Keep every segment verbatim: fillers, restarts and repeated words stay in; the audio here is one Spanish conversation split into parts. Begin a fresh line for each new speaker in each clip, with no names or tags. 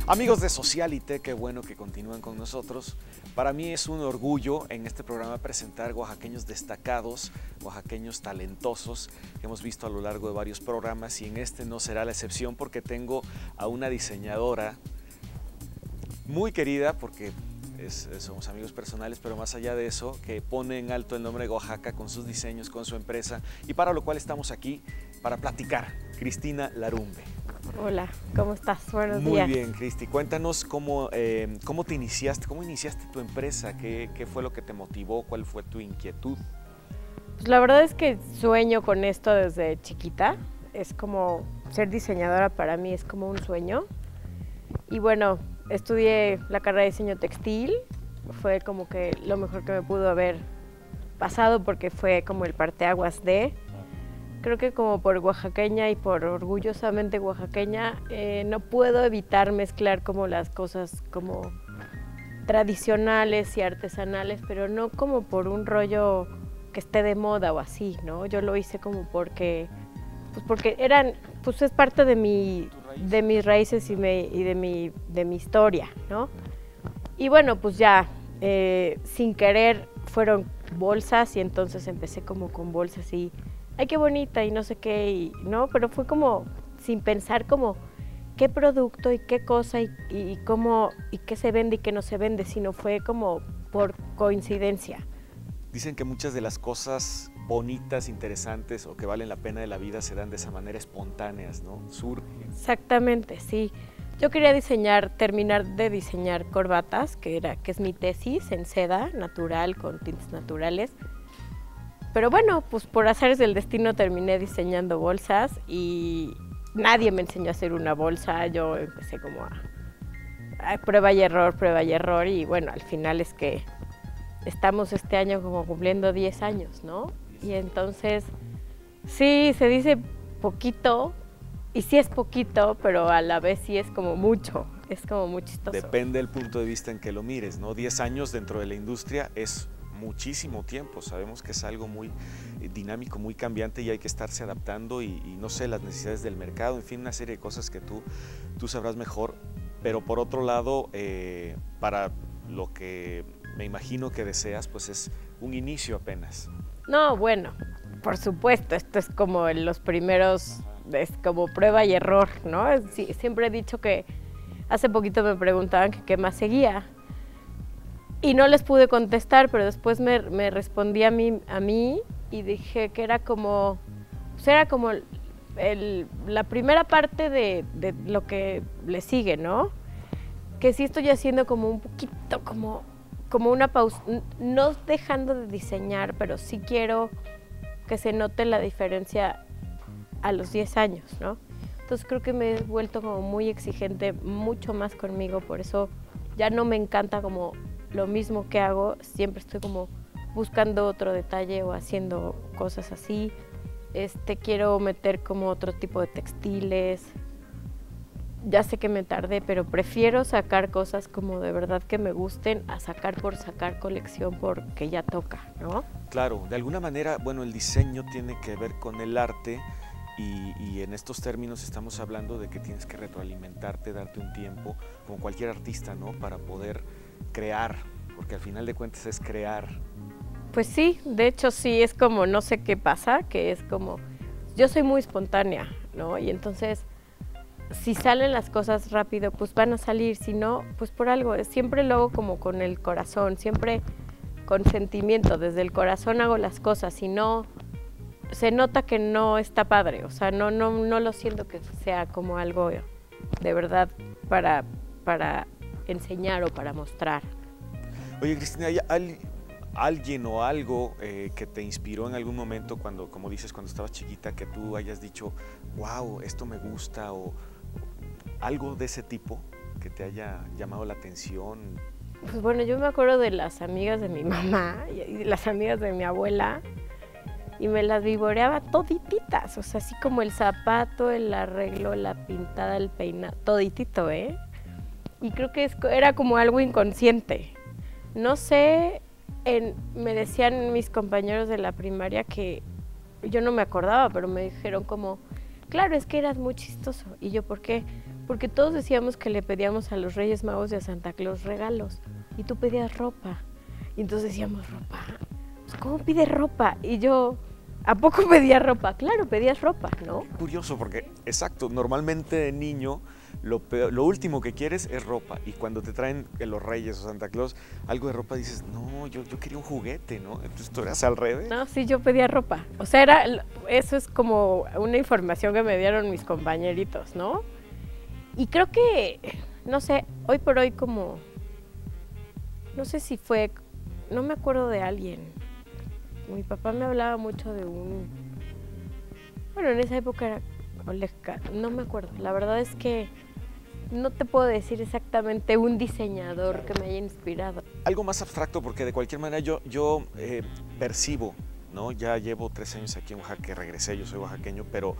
Amigos de Socialité, qué bueno que continúan con nosotros. Para mí es un orgullo en este programa presentar oaxaqueños destacados, oaxaqueños talentosos que hemos visto a lo largo de varios programas, y en este no será la excepción porque tengo a una diseñadora muy querida porque es, somos amigos personales, pero más allá de eso, que pone en alto el nombre de Oaxaca con sus diseños, con su empresa, y para lo cual estamos aquí para platicar. Cristina Larumbe.
Hola, ¿cómo estás? Buenos
Muy
días.
Muy bien, Cristi. Cuéntanos cómo, eh, cómo te iniciaste, cómo iniciaste tu empresa, ¿Qué, qué fue lo que te motivó, cuál fue tu inquietud.
Pues la verdad es que sueño con esto desde chiquita. Es como ser diseñadora para mí, es como un sueño. Y bueno, estudié la carrera de diseño textil. Fue como que lo mejor que me pudo haber pasado porque fue como el parteaguas de... Creo que como por oaxaqueña y por orgullosamente oaxaqueña, eh, no puedo evitar mezclar como las cosas como tradicionales y artesanales, pero no como por un rollo que esté de moda o así, ¿no? Yo lo hice como porque, pues porque eran, pues es parte de mi, de mis raíces y, me, y de mi, de mi historia, ¿no? Y bueno, pues ya, eh, sin querer fueron bolsas y entonces empecé como con bolsas y ay, qué bonita y no sé qué, y, ¿no? Pero fue como sin pensar como qué producto y qué cosa y, y cómo y qué se vende y qué no se vende, sino fue como por coincidencia.
Dicen que muchas de las cosas bonitas, interesantes o que valen la pena de la vida se dan de esa manera espontáneas, ¿no? Surgen.
Exactamente, sí. Yo quería diseñar, terminar de diseñar corbatas, que, era, que es mi tesis, en seda natural, con tintes naturales. Pero bueno, pues por azares del destino terminé diseñando bolsas y nadie me enseñó a hacer una bolsa. Yo empecé como a, a prueba y error, prueba y error, y bueno, al final es que estamos este año como cumpliendo diez años, ¿no? Y entonces, sí, se dice poquito, y sí es poquito, pero a la vez sí es como mucho, es como muy chistoso.
Depende del punto de vista en que lo mires, ¿no? diez años dentro de la industria es muchísimo tiempo, sabemos que es algo muy dinámico, muy cambiante y hay que estarse adaptando y, y no sé, las necesidades del mercado, en fin, una serie de cosas que tú, tú sabrás mejor, pero por otro lado, eh, para lo que me imagino que deseas, pues es un inicio apenas.
No, bueno, por supuesto, esto es como en los primeros, es como prueba y error, ¿no? Sí, siempre he dicho que hace poquito me preguntaban que qué más seguía. Y no les pude contestar, pero después me, me respondí a mí, a mí y dije que era como, pues era como el, la primera parte de, de lo que le sigue, ¿no? Que sí estoy haciendo como un poquito, como, como una pausa, no dejando de diseñar, pero sí quiero que se note la diferencia a los diez años, ¿no? Entonces creo que me he vuelto como muy exigente, mucho más conmigo, por eso ya no me encanta como lo mismo que hago, siempre estoy como buscando otro detalle o haciendo cosas así. Este, quiero meter como otro tipo de textiles. Ya sé que me tardé, pero prefiero sacar cosas como de verdad que me gusten a sacar por sacar colección porque ya toca, ¿no?
Claro, de alguna manera, bueno, el diseño tiene que ver con el arte y, y en estos términos estamos hablando de que tienes que retroalimentarte, darte un tiempo, como cualquier artista, ¿no? Para poder crear, porque al final de cuentas es crear.
Pues sí, de hecho sí, es como, no sé qué pasa, que es como, yo soy muy espontánea, ¿no? Y entonces, si salen las cosas rápido, pues van a salir, si no, pues por algo, siempre lo hago como con el corazón, siempre con sentimiento, desde el corazón hago las cosas, si no, se nota que no está padre, o sea, no, no, no lo siento que sea como algo de verdad para, para enseñar o para mostrar.
Oye, Cristina, ¿hay al, alguien o algo eh, que te inspiró en algún momento cuando, como dices, cuando estabas chiquita, que tú hayas dicho, wow, esto me gusta, o, o algo de ese tipo que te haya llamado la atención?
Pues bueno, yo me acuerdo de las amigas de mi mamá y de las amigas de mi abuela y me las vivoreaba todititas, o sea, así como el zapato, el arreglo, la pintada, el peinado, toditito, ¿eh? Y creo que es, era como algo inconsciente. No sé, en, me decían mis compañeros de la primaria que yo no me acordaba, pero me dijeron como, claro, es que eras muy chistoso. Y yo, ¿por qué? porque todos decíamos que le pedíamos a los Reyes Magos y a Santa Claus regalos, y tú pedías ropa. Y entonces decíamos, ¿ropa? Pues, ¿cómo pides ropa? Y yo, ¿a poco pedía ropa? Claro, pedías ropa, ¿no?
Qué curioso, porque, exacto, normalmente de niño lo, peor, lo último que quieres es ropa. Y cuando te traen los Reyes o Santa Claus algo de ropa, dices, no, yo, yo quería un juguete, ¿no? Entonces tú eras al revés.
No, sí, yo pedía ropa. O sea, era, eso es como una información que me dieron mis compañeritos, ¿no? Y creo que, no sé, hoy por hoy como, no sé si fue, no me acuerdo de alguien. Mi papá me hablaba mucho de un, bueno, en esa época era Oleg, no me acuerdo. La verdad es que no te puedo decir exactamente un diseñador que me haya inspirado.
Algo más abstracto, porque de cualquier manera yo, yo eh, percibo, ¿no? Ya llevo tres años aquí en Oaxaca, que regresé, yo soy oaxaqueño, pero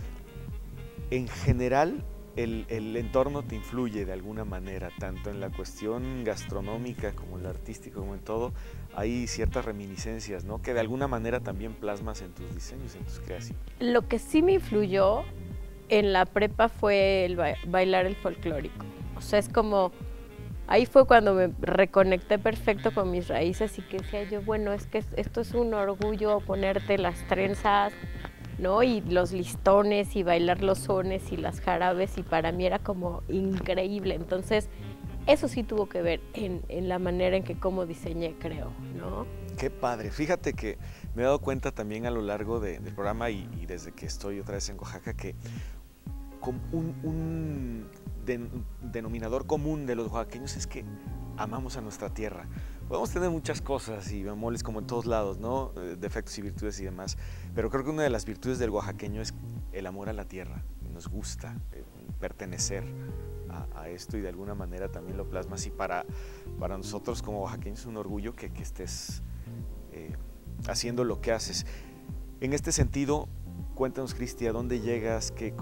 en general el, el entorno te influye de alguna manera, tanto en la cuestión gastronómica como en la artística, como en todo. Hay ciertas reminiscencias, ¿no? Que de alguna manera también plasmas en tus diseños, en tus creaciones.
Lo que sí me influyó en la prepa fue el ba bailar el folclórico. O sea, es como, ahí fue cuando me reconecté perfecto con mis raíces y que decía yo, bueno, es que esto es un orgullo ponerte las trenzas, ¿no? Y los listones y bailar los sones y las jarabes, y para mí era como increíble. Entonces, eso sí tuvo que ver en, en la manera en que cómo diseñé, creo, ¿no?
Qué padre. Fíjate que me he dado cuenta también a lo largo de, del programa y, y desde que estoy otra vez en Oaxaca que con un, un den, denominador común de los oaxaqueños es que amamos a nuestra tierra. Podemos tener muchas cosas y bemoles como en todos lados, ¿no? Defectos y virtudes y demás, pero creo que una de las virtudes del oaxaqueño es el amor a la tierra. Nos gusta eh, pertenecer a, a esto y de alguna manera también lo plasmas, y para, para nosotros como oaxaqueños es un orgullo que, que estés eh, haciendo lo que haces. En este sentido, cuéntanos, Cristi, ¿a dónde llegas? ¿Qué,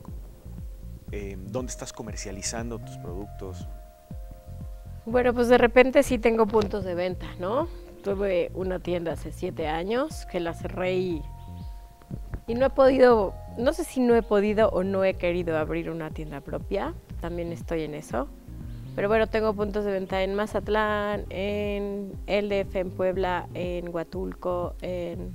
eh, ¿Dónde estás comercializando tus productos?
Bueno, pues de repente sí tengo puntos de venta, ¿no? Tuve una tienda hace siete años que la cerré y, y no he podido, no sé si no he podido o no he querido abrir una tienda propia, también estoy en eso. Pero bueno, tengo puntos de venta en Mazatlán, en el D F, en Puebla, en Huatulco, en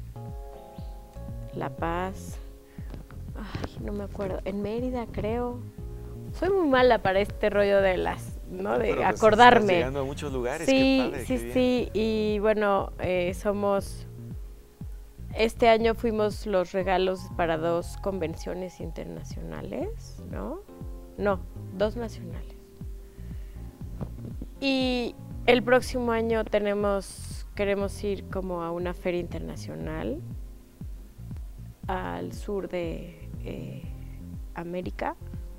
La Paz, ay, no me acuerdo, en Mérida creo. Soy muy mala para este rollo de las, ¿no? De
Pero
acordarme.
Estás llegando a muchos lugares,
sí,
qué padre,
sí,
qué
sí, y bueno, eh, somos, este año fuimos los regalos para dos convenciones internacionales, ¿no? No, dos nacionales. Y el próximo año tenemos, queremos ir como a una feria internacional al sur de eh, América.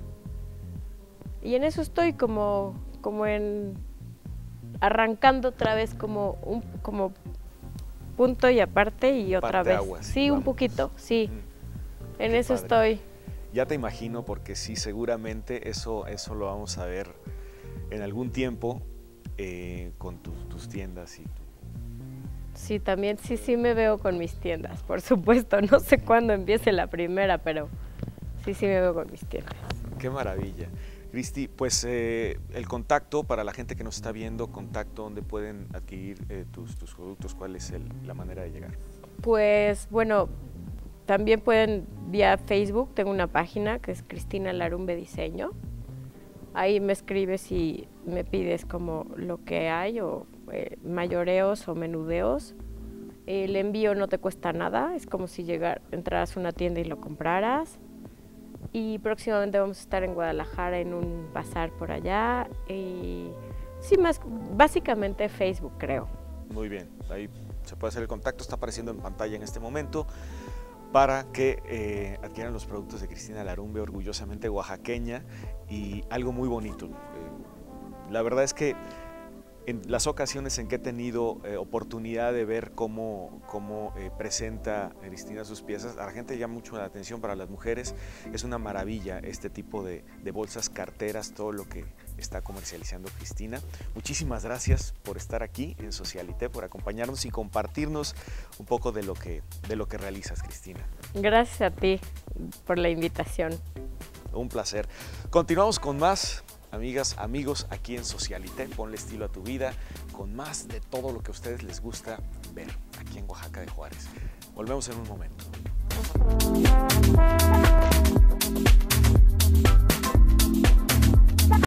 Y en eso estoy como, como en arrancando otra vez como un como punto y aparte y otra vez.
Aguas,
sí,
vamos.
Un poquito, sí.
Mm,
en
qué
eso
padre.
estoy.
Ya te imagino, porque sí, seguramente eso, eso lo vamos a ver en algún tiempo eh, con tu, tus tiendas y tu...
Sí, también sí, sí me veo con mis tiendas, por supuesto. No sé cuándo empiece la primera, pero sí, sí me veo con mis tiendas.
Qué maravilla. Cristi, pues eh, el contacto para la gente que nos está viendo, contacto donde pueden adquirir eh, tus, tus productos, ¿cuál es el, la manera de llegar?
Pues bueno, también pueden vía Facebook, tengo una página que es Cristina Larumbe Diseño. Ahí me escribes y me pides como lo que hay, o eh, mayoreos o menudeos. El envío no te cuesta nada, es como si llegar, entraras a una tienda y lo compraras. Y próximamente vamos a estar en Guadalajara en un bazar por allá. Y sí, más básicamente Facebook, creo.
Muy bien, ahí se puede hacer el contacto, está apareciendo en pantalla en este momento, para que eh, adquieran los productos de Cristina Larumbe, orgullosamente oaxaqueña, y algo muy bonito. Eh, la verdad es que en las ocasiones en que he tenido eh, oportunidad de ver cómo, cómo eh, presenta Cristina sus piezas, a la gente llama mucho la atención. Para las mujeres es una maravilla este tipo de, de bolsas, carteras, todo lo que está comercializando Cristina. Muchísimas gracias por estar aquí en Socialité, por acompañarnos y compartirnos un poco de lo que, de lo que realizas, Cristina.
Gracias a ti por la invitación.
Un placer. Continuamos con más, amigas, amigos, aquí en Socialité. Ponle estilo a tu vida, con más de todo lo que a ustedes les gusta ver aquí en Oaxaca de Juárez. Volvemos en un momento.